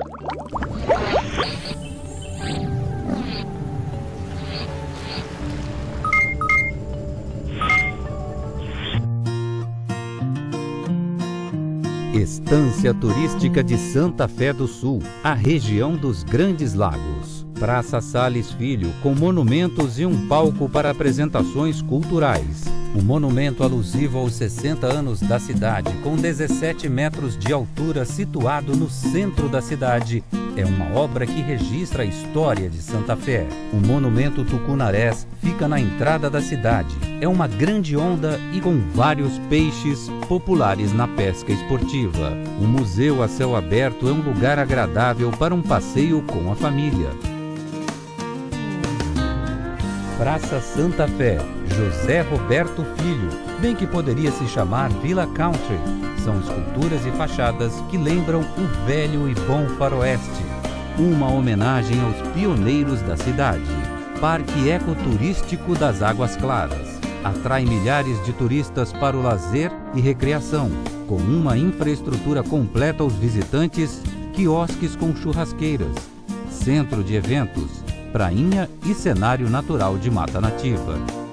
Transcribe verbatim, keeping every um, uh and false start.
Estância Turística de Santa Fé do Sul, a região dos Grandes Lagos. Praça Salles Filho, com monumentos e um palco para apresentações culturais. Um monumento alusivo aos sessenta anos da cidade, com dezessete metros de altura, situado no centro da cidade. É uma obra que registra a história de Santa Fé. O Monumento Tucunarés fica na entrada da cidade. É uma grande onda e com vários peixes populares na pesca esportiva. O museu a céu aberto é um lugar agradável para um passeio com a família. Praça Santa Fé, José Roberto Filho, bem que poderia se chamar Villa Country. São esculturas e fachadas que lembram o velho e bom faroeste. Uma homenagem aos pioneiros da cidade. Parque Ecoturístico das Águas Claras. Atrai milhares de turistas para o lazer e recreação, com uma infraestrutura completa aos visitantes, quiosques com churrasqueiras, centro de eventos, prainha e cenário natural de mata nativa.